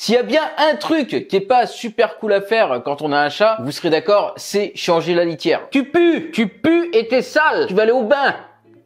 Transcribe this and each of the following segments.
S'il y a bien un truc qui est pas super cool à faire quand on a un chat, vous serez d'accord, c'est changer la litière. Tu pues et t'es sale, tu vas aller au bain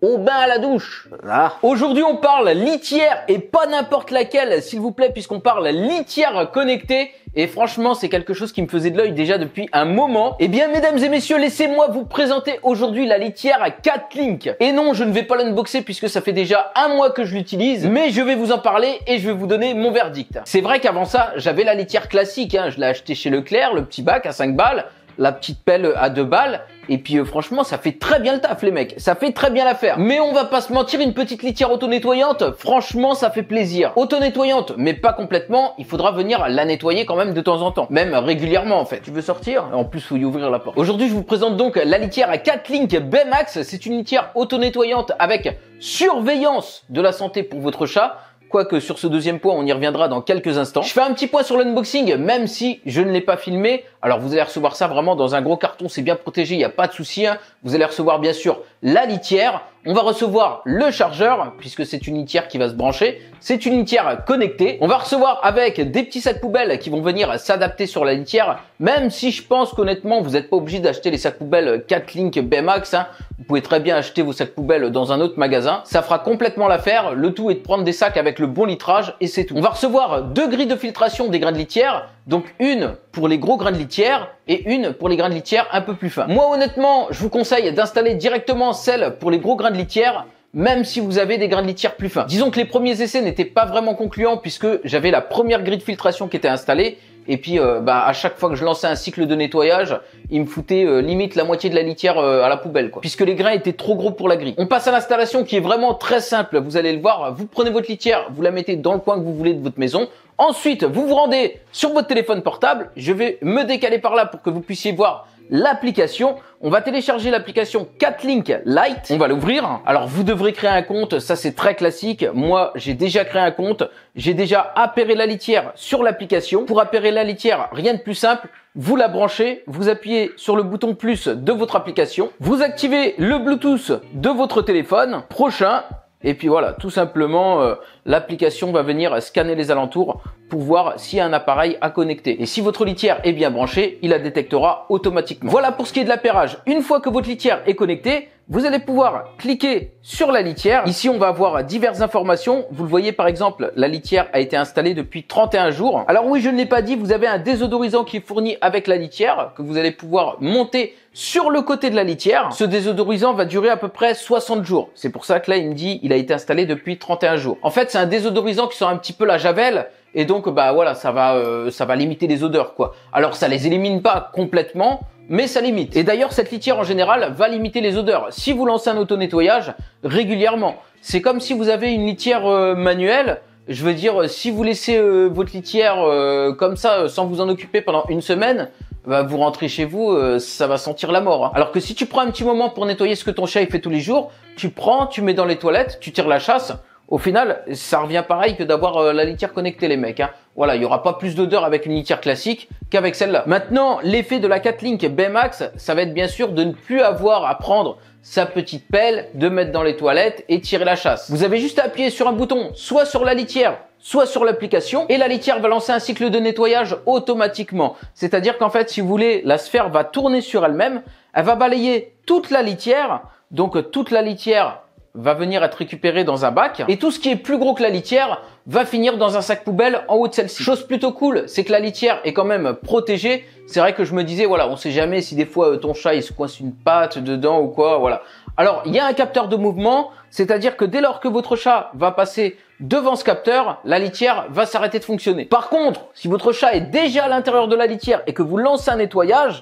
à la douche. Voilà. Aujourd'hui, on parle litière et pas n'importe laquelle, s'il vous plaît, puisqu'on parle litière connectée. Et franchement, c'est quelque chose qui me faisait de l'œil déjà depuis un moment. Eh bien, mesdames et messieurs, laissez-moi vous présenter aujourd'hui la litière Catlink. Et non, je ne vais pas l'unboxer puisque ça fait déjà un mois que je l'utilise, mais je vais vous en parler et je vais vous donner mon verdict. C'est vrai qu'avant ça, j'avais la litière classique, hein. Je l'ai acheté chez Leclerc, le petit bac à 5 balles. La petite pelle à 2 balles. Et puis franchement, ça fait très bien le taf les mecs. Ça fait très bien l'affaire. Mais on va pas se mentir, une petite litière auto-nettoyante, franchement, ça fait plaisir. Auto-nettoyante, mais pas complètement. Il faudra venir la nettoyer quand même de temps en temps. Même régulièrement en fait. Tu veux sortir? En plus, faut y ouvrir la porte. Aujourd'hui, je vous présente donc la litière Catlink Baymax. C'est une litière auto-nettoyante avec surveillance de la santé pour votre chat. Quoique sur ce deuxième point, on y reviendra dans quelques instants. Je fais un petit point sur l'unboxing, même si je ne l'ai pas filmé. Alors vous allez recevoir ça vraiment dans un gros carton, c'est bien protégé, il n'y a pas de souci. Hein. Vous allez recevoir bien sûr la litière. On va recevoir le chargeur, puisque c'est une litière qui va se brancher. C'est une litière connectée. On va recevoir avec des petits sacs poubelles qui vont venir s'adapter sur la litière. Même si je pense qu'honnêtement, vous n'êtes pas obligé d'acheter les sacs poubelles Catlink Baymax. Hein. Vous pouvez très bien acheter vos sacs poubelles dans un autre magasin. Ça fera complètement l'affaire. Le tout est de prendre des sacs avec le bon litrage et c'est tout. On va recevoir 2 grilles de filtration des grains de litière. Donc une pour les gros grains de litière et une pour les grains de litière un peu plus fins. Moi honnêtement, je vous conseille d'installer directement celle pour les gros grains de litière, même si vous avez des grains de litière plus fins. Disons que les premiers essais n'étaient pas vraiment concluants puisque j'avais la première grille de filtration qui était installée. Et puis à chaque fois que je lançais un cycle de nettoyage, il me foutait limite la moitié de la litière à la poubelle, quoi. Puisque les grains étaient trop gros pour la grille. On passe à l'installation qui est vraiment très simple. Vous allez le voir, vous prenez votre litière, vous la mettez dans le coin que vous voulez de votre maison. Ensuite, vous vous rendez sur votre téléphone portable. Je vais me décaler par là pour que vous puissiez voir l'application. On va télécharger l'application Catlink Lite. On va l'ouvrir. Alors, vous devrez créer un compte. Ça, c'est très classique. Moi, j'ai déjà créé un compte. J'ai déjà appairé la litière sur l'application. Pour appairer la litière, rien de plus simple. Vous la branchez, vous appuyez sur le bouton plus de votre application. Vous activez le Bluetooth de votre téléphone. Prochain. Et puis voilà, tout simplement, l'application va venir scanner les alentours pour voir s'il y a un appareil à connecter. Et si votre litière est bien branchée, il la détectera automatiquement. Voilà pour ce qui est de l'appairage. Une fois que votre litière est connectée, vous allez pouvoir cliquer sur la litière. Ici, on va avoir diverses informations. Vous le voyez, par exemple, la litière a été installée depuis 31 jours. Alors oui, je ne l'ai pas dit, vous avez un désodorisant qui est fourni avec la litière que vous allez pouvoir monter sur le côté de la litière. Ce désodorisant va durer à peu près 60 jours. C'est pour ça que là, il me dit il a été installé depuis 31 jours. En fait, c'est un désodorisant qui sent un petit peu la javel. Et donc, bah voilà, ça va limiter les odeurs, quoi. Alors, ça les élimine pas complètement, mais ça limite. Et d'ailleurs, cette litière en général va limiter les odeurs. Si vous lancez un auto-nettoyage régulièrement, c'est comme si vous avez une litière manuelle. Je veux dire, si vous laissez votre litière comme ça, sans vous en occuper pendant une semaine, bah, vous rentrez chez vous, ça va sentir la mort. Hein. Alors que si tu prends un petit moment pour nettoyer ce que ton chat il fait tous les jours, tu prends, tu mets dans les toilettes, tu tires la chasse. Au final, ça revient pareil que d'avoir la litière connectée, les mecs. Hein. Voilà, il y aura pas plus d'odeur avec une litière classique qu'avec celle-là. Maintenant, l'effet de la Catlink Baymax, ça va être bien sûr de ne plus avoir à prendre sa petite pelle, de mettre dans les toilettes et tirer la chasse. Vous avez juste à appuyer sur un bouton, soit sur la litière, soit sur l'application, et la litière va lancer un cycle de nettoyage automatiquement. C'est-à-dire qu'en fait, si vous voulez, la sphère va tourner sur elle-même, elle va balayer toute la litière, donc toute la litière va venir être récupéré dans un bac et tout ce qui est plus gros que la litière va finir dans un sac poubelle en haut de celle-ci. Chose plutôt cool, c'est que la litière est quand même protégée. C'est vrai que je me disais, voilà, on sait jamais si des fois ton chat il se coince une patte dedans ou quoi, voilà. Alors, il y a un capteur de mouvement, c'est-à-dire que dès lors que votre chat va passer devant ce capteur, la litière va s'arrêter de fonctionner. Par contre, si votre chat est déjà à l'intérieur de la litière et que vous lancez un nettoyage,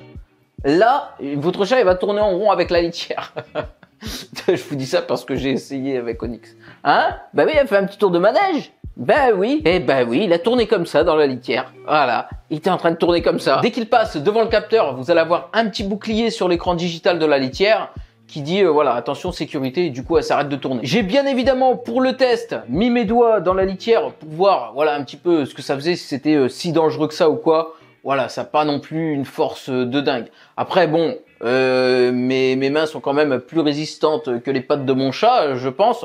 là, votre chat il va tourner en rond avec la litière. Je vous dis ça parce que j'ai essayé avec Onyx. Hein? Bah oui, il a fait un petit tour de manège. Ben oui, eh ben oui, il a tourné comme ça dans la litière. Voilà, il était en train de tourner comme ça. Dès qu'il passe devant le capteur, vous allez avoir un petit bouclier sur l'écran digital de la litière qui dit voilà, attention sécurité, et du coup elle s'arrête de tourner. J'ai bien évidemment pour le test mis mes doigts dans la litière pour voir voilà un petit peu ce que ça faisait, si c'était si dangereux que ça ou quoi. Voilà, ça n'a pas non plus une force de dingue. Après bon, mes mains sont quand même plus résistantes que les pattes de mon chat, je pense.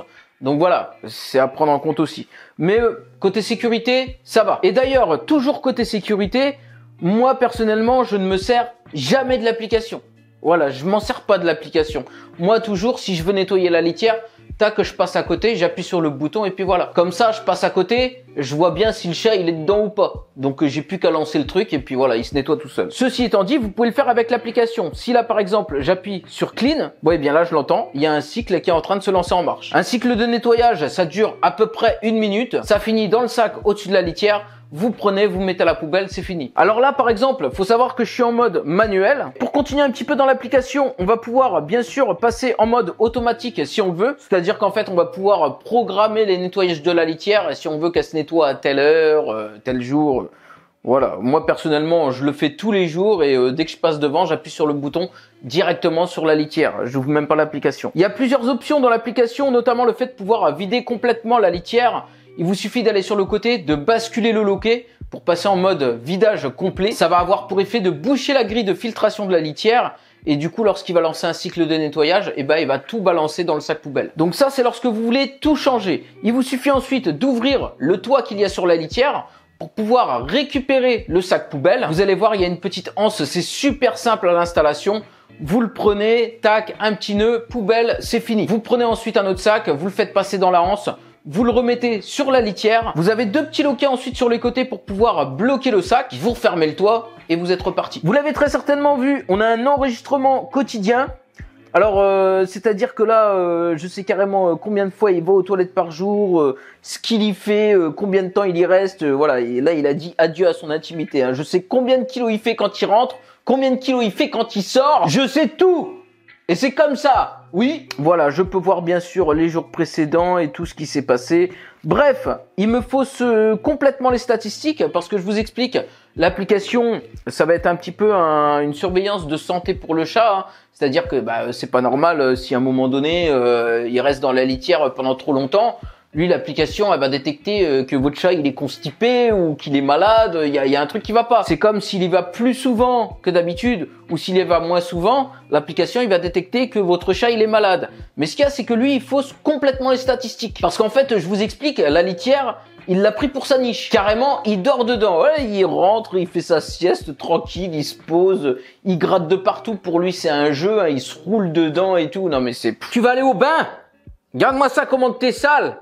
Donc voilà, c'est à prendre en compte aussi. Mais côté sécurité, ça va. Et d'ailleurs, toujours côté sécurité, moi personnellement, je ne me sers jamais de l'application. Voilà, je m'en sers pas de l'application. Moi toujours, si je veux nettoyer la litière, tac, je passe à côté, j'appuie sur le bouton et puis voilà. Comme ça, je passe à côté, je vois bien si le chat il est dedans ou pas. Donc j'ai plus qu'à lancer le truc et puis voilà, il se nettoie tout seul. Ceci étant dit, vous pouvez le faire avec l'application. Si là par exemple, j'appuie sur Clean, ouais bien là je l'entends, il y a un cycle qui est en train de se lancer en marche. Un cycle de nettoyage, ça dure à peu près 1 minute. Ça finit dans le sac au-dessus de la litière. Vous prenez, vous mettez à la poubelle, c'est fini. Alors là, par exemple, faut savoir que je suis en mode manuel. Pour continuer un petit peu dans l'application, on va pouvoir bien sûr passer en mode automatique si on le veut. C'est-à-dire qu'en fait, on va pouvoir programmer les nettoyages de la litière si on veut qu'elle se nettoie à telle heure, tel jour. Voilà. Moi, personnellement, je le fais tous les jours et dès que je passe devant, j'appuie sur le bouton directement sur la litière. Je n'ouvre même pas l'application. Il y a plusieurs options dans l'application, notamment le fait de pouvoir vider complètement la litière. Il vous suffit d'aller sur le côté, de basculer le loquet pour passer en mode vidage complet. Ça va avoir pour effet de boucher la grille de filtration de la litière et du coup, lorsqu'il va lancer un cycle de nettoyage, il va tout balancer dans le sac poubelle. Donc ça, c'est lorsque vous voulez tout changer. Il vous suffit ensuite d'ouvrir le toit qu'il y a sur la litière pour pouvoir récupérer le sac poubelle. Vous allez voir, il y a une petite anse, c'est super simple à l'installation. Vous le prenez, tac, un petit nœud, poubelle, c'est fini. Vous prenez ensuite un autre sac, vous le faites passer dans la anse. Vous le remettez sur la litière. Vous avez 2 petits loquets ensuite sur les côtés pour pouvoir bloquer le sac. Vous refermez le toit et vous êtes reparti. Vous l'avez très certainement vu, on a un enregistrement quotidien. Alors, c'est-à-dire que là, je sais carrément combien de fois il va aux toilettes par jour, ce qu'il y fait, combien de temps il y reste. Voilà, et là, il a dit adieu à son intimité. Hein. Je sais combien de kilos il fait quand il rentre, combien de kilos il fait quand il sort. Je sais tout. Et c'est comme ça. Oui, voilà, je peux voir bien sûr les jours précédents et tout ce qui s'est passé. Bref, il me faut complètement les statistiques parce que je vous explique, l'application, ça va être un petit peu une surveillance de santé pour le chat. Hein. C'est-à-dire que c'est pas normal si à un moment donné, il reste dans la litière pendant trop longtemps. Lui, l'application, elle va détecter que votre chat, il est constipé ou qu'il est malade. Il y a un truc qui va pas. C'est comme s'il y va plus souvent que d'habitude ou s'il y va moins souvent, l'application, il va détecter que votre chat, il est malade. Mais ce qu'il y a, c'est que lui, il fausse complètement les statistiques. Parce qu'en fait, je vous explique, la litière, il l'a pris pour sa niche. Carrément, il dort dedans. Ouais, il rentre, il fait sa sieste tranquille, il se pose, il gratte de partout. Pour lui, c'est un jeu, hein, il se roule dedans et tout. Non, mais c'est... Tu vas aller au bain? Garde-moi ça, comment t'es sale?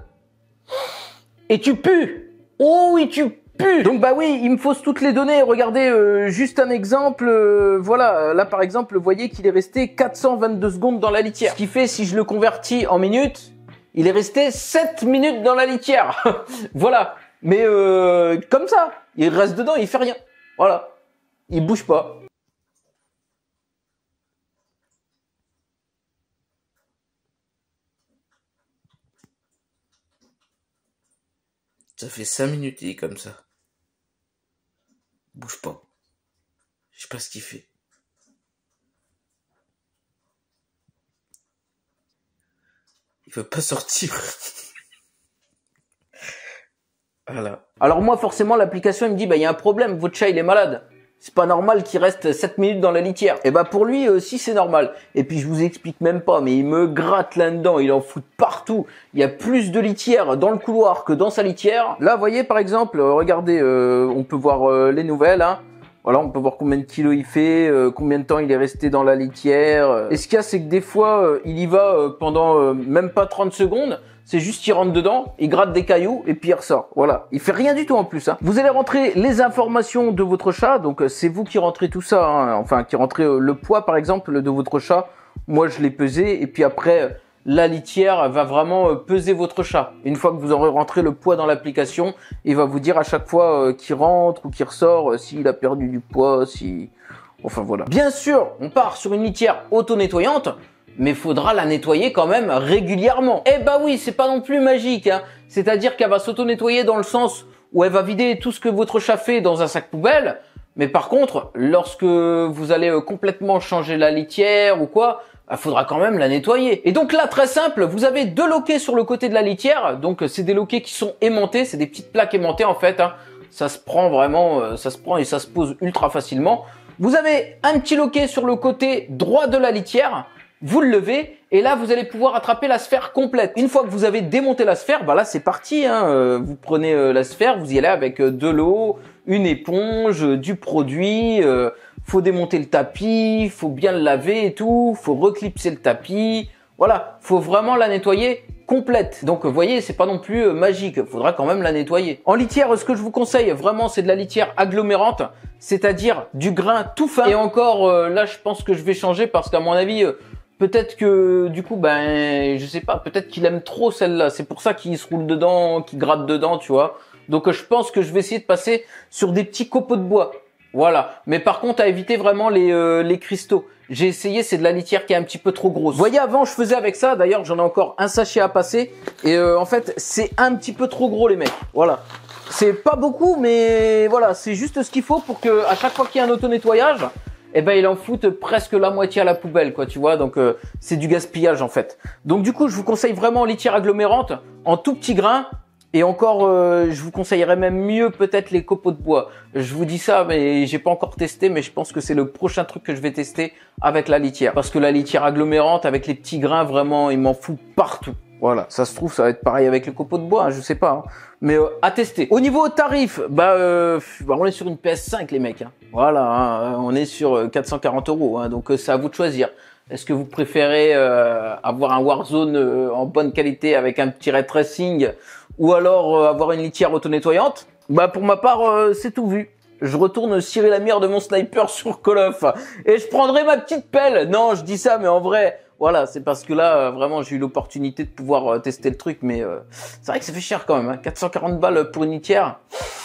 Et tu pues. Oh oui, tu pues. Donc bah oui, il me fausse toutes les données. Regardez, juste un exemple. Voilà, là par exemple, vous voyez qu'il est resté 422 secondes dans la litière. Ce qui fait, si je le convertis en minutes, il est resté 7 minutes dans la litière. Voilà. Mais comme ça, il reste dedans, il fait rien. Voilà. Il bouge pas. Ça fait 5 minutes, il est comme ça. Bouge pas. Je sais pas ce qu'il fait. Il veut pas sortir. Voilà. Alors moi, forcément, l'application, il me dit, il y a un problème, votre chat, il est malade. C'est pas normal qu'il reste 7 minutes dans la litière. Et pour lui, si c'est normal. Et puis je vous explique même pas, mais il me gratte là-dedans, il en fout partout. Il y a plus de litière dans le couloir que dans sa litière. Là, vous voyez par exemple, regardez, on peut voir les nouvelles. Hein. Voilà, on peut voir combien de kilos il fait, combien de temps il est resté dans la litière. Et ce qu'il y a, c'est que des fois, il y va pendant même pas 30 secondes. C'est juste qu'il rentre dedans, il gratte des cailloux et puis il ressort. Voilà, il fait rien du tout en plus. Hein. Vous allez rentrer les informations de votre chat, donc c'est vous qui rentrez tout ça. Hein. Enfin, qui rentrez le poids par exemple de votre chat. Moi, je l'ai pesé et puis après, la litière va vraiment peser votre chat. Une fois que vous aurez rentré le poids dans l'application, il va vous dire à chaque fois qu'il rentre ou qu'il ressort, s'il a perdu du poids, si... Enfin voilà. Bien sûr, on part sur une litière auto-nettoyante. Mais faudra la nettoyer quand même régulièrement. Eh oui, c'est pas non plus magique, hein. C'est-à-dire qu'elle va s'auto-nettoyer dans le sens où elle va vider tout ce que votre chat fait dans un sac poubelle. Mais par contre, lorsque vous allez complètement changer la litière ou quoi, il faudra quand même la nettoyer. Et donc là, très simple, vous avez 2 loquets sur le côté de la litière. Donc c'est des loquets qui sont aimantés, c'est des petites plaques aimantées en fait. Hein. Ça se prend vraiment, ça se prend et ça se pose ultra facilement. Vous avez un petit loquet sur le côté droit de la litière. Vous le levez Et là, vous allez pouvoir attraper la sphère complète. Une fois que vous avez démonté la sphère, bah là, c'est parti. Hein. Vous prenez la sphère, vous y allez avec de l'eau, une éponge, du produit. Faut démonter le tapis, faut bien le laver et tout. Faut reclipser le tapis. Voilà, faut vraiment la nettoyer complète. Donc, vous voyez, c'est pas non plus magique. Faudra quand même la nettoyer. En litière, ce que je vous conseille vraiment, c'est de la litière agglomérante, c'est-à-dire du grain tout fin. Et encore, là, je pense que je vais changer parce qu'à mon avis, peut-être que du coup, ben, je sais pas, peut-être qu'il aime trop celle-là. C'est pour ça qu'il se roule dedans, qu'il gratte dedans, tu vois. Donc, je pense que je vais essayer de passer sur des petits copeaux de bois. Voilà. Mais par contre, à éviter vraiment les cristaux. J'ai essayé, c'est de la litière qui est un petit peu trop grosse. Vous voyez, avant, je faisais avec ça. D'ailleurs, j'en ai encore un sachet à passer. Et en fait, c'est un petit peu trop gros, les mecs. Voilà. C'est pas beaucoup, mais voilà, c'est juste ce qu'il faut pour que à chaque fois qu'il y a un auto-nettoyage, eh ben, il en foute presque la moitié à la poubelle, quoi, tu vois. Donc, c'est du gaspillage, en fait. Donc, du coup, je vous conseille vraiment litière agglomérante en tout petit grain. Et encore, je vous conseillerais même mieux peut-être les copeaux de bois. Je vous dis ça, mais j'ai pas encore testé, mais je pense que c'est le prochain truc que je vais tester avec la litière. Parce que la litière agglomérante, avec les petits grains, vraiment, il m'en fout partout. Voilà, ça se trouve, ça va être pareil avec les copeaux de bois, hein, je sais pas. Hein. Mais à tester. Au niveau tarif, on est sur une PS5, les mecs. Hein. Voilà, hein, on est sur 440 €. Hein, donc, c'est à vous de choisir. Est-ce que vous préférez avoir un Warzone en bonne qualité avec un petit ray tracing ou alors avoir une litière auto-nettoyante? Bah pour ma part, c'est tout vu. Je retourne cirer la mire de mon sniper sur Call of et je prendrai ma petite pelle. Non, je dis ça, mais en vrai, voilà, c'est parce que là, vraiment, j'ai eu l'opportunité de pouvoir tester le truc, mais c'est vrai que ça fait cher quand même. Hein, 440 balles pour une litière.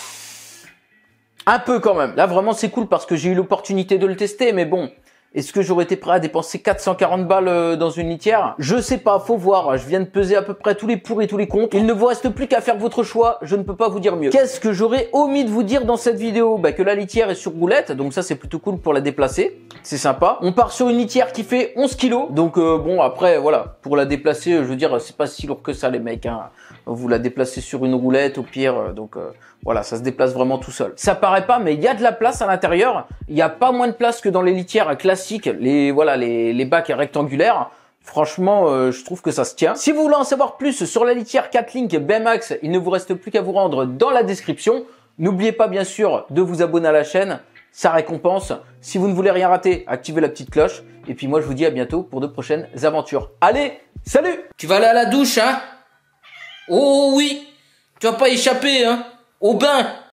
Un peu quand même. Là, vraiment, c'est cool parce que j'ai eu l'opportunité de le tester, mais bon. Est-ce que j'aurais été prêt à dépenser 440 balles dans une litière? Je sais pas, faut voir. Je viens de peser à peu près tous les pour et tous les contre. Il ne vous reste plus qu'à faire votre choix. Je ne peux pas vous dire mieux. Qu'est-ce que j'aurais omis de vous dire dans cette vidéo? Bah, que la litière est sur roulette. Donc ça, c'est plutôt cool pour la déplacer. C'est sympa. On part sur une litière qui fait 11 kilos. Donc bon, après, voilà. Pour la déplacer, je veux dire, c'est pas si lourd que ça, les mecs. Hein. Vous la déplacez sur une roulette, au pire. Donc voilà, ça se déplace vraiment tout seul. Ça paraît pas, mais il y a de la place à l'intérieur. Il y a pas moins de place que dans les litières classiques, les bacs rectangulaires. Franchement, je trouve que ça se tient. Si vous voulez en savoir plus sur la litière Catlink Baymax, il ne vous reste plus qu'à vous rendre dans la description. N'oubliez pas bien sûr de vous abonner à la chaîne, ça récompense. Si vous ne voulez rien rater, activez la petite cloche. Et puis moi, je vous dis à bientôt pour de prochaines aventures. Allez, salut! Tu vas aller à la douche, hein? Oh oui! Tu vas pas échapper, hein? Au bain!